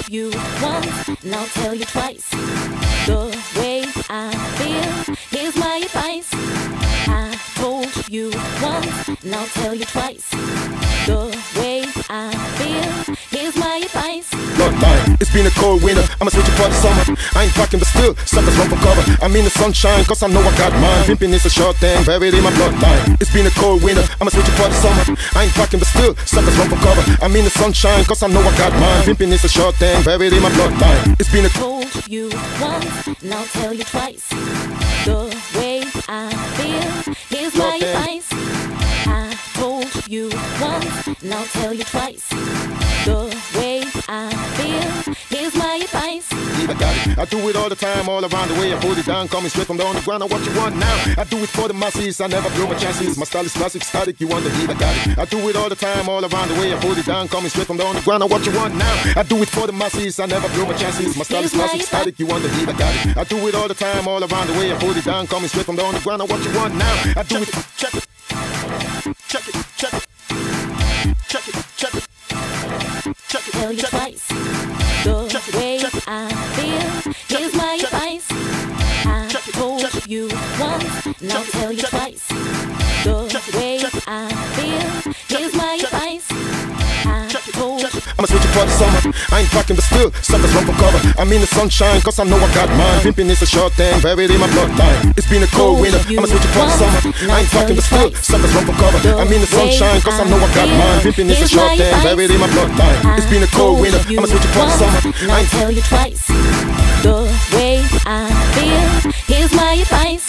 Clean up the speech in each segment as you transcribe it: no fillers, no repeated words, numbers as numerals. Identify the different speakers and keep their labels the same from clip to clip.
Speaker 1: you once, and I'll tell you twice. The way I feel, here's my advice. I told you once, and I'll tell you twice. The way I feel, here's my advice.
Speaker 2: Bloodline, it's been a cold winter, I'ma switch it for the summer. I ain't fucking but still, suckers run for cover. I'm in the sunshine, cause I know I got mine. Pimping is a short thing, buried in my bloodline. It's been a cold winter, I'ma switch it for the summer. I ain't fucking but still, suckers run for cover. I'm in the sunshine, cause I know I got mine. Pimping is a short thing, buried in my bloodline. It's been a
Speaker 1: told you once, and I'll tell you twice. The way I feel, here's my advice. I told you once, and I'll tell you twice. The way I feel, here's my advice.
Speaker 2: I got it. I do it all the time, all around the way. I put it down, coming straight from the underground. What you want now? I do it for the masses. I never blow my chances. My style is classic, static. You want the heat? I got it. I do it all the time, all around the way. I put it down, coming straight from the underground. What you want now? I do it for the masses. I never blow my chances. My style is classic, static. You want the heat? I got it. I do it all the time, all around the way. I put it down, coming straight from the underground. What you want now? I do it. Check it. Check it. Check it. Check it. Check it. Check it.
Speaker 1: Tell you twice. The way I feel, here's my advice. I told you once, and I'll tell you twice. The way I feel, here's my advice. I told
Speaker 2: I'ma switch it for the summer. I ain't fucking but still, suckers run for cover. I'm in the sunshine, cause I know I got mine. Pimping is a short thing, buried in my bloodline. It's been a cold winter, I'ma switch it for the summer. I ain't fucking but still, suckers run for cover. I'm in the sunshine, cause I know I got mine. Pimping is a short thing, buried in my bloodline. It's been a cold winter, I'ma switch it for the summer.
Speaker 1: I ain't tell you twice. The way I feel, here's my advice.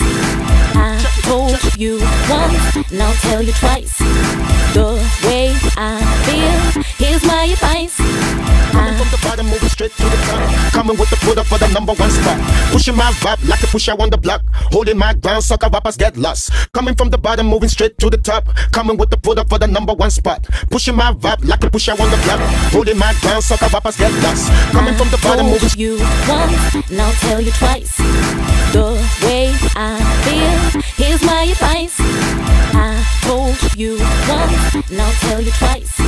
Speaker 1: I told you once, and I'll tell you twice. The way I feel, here's my advice.
Speaker 2: Coming from the bottom, moving straight to the top. Coming with the foot up for the #1 spot. Pushing my vibe like a pusher on the block. Holding my ground, sucker rappers get lost. Coming from the bottom, moving straight to the top. Coming with the foot up for the #1 spot. Pushing my vibe like a pusher on the block. Holding my ground, sucker rappers get lost. Coming from the bottom, moving
Speaker 1: you once, and I'll tell you twice. The way I feel, here's my advice. I told you once, and I'll tell you twice.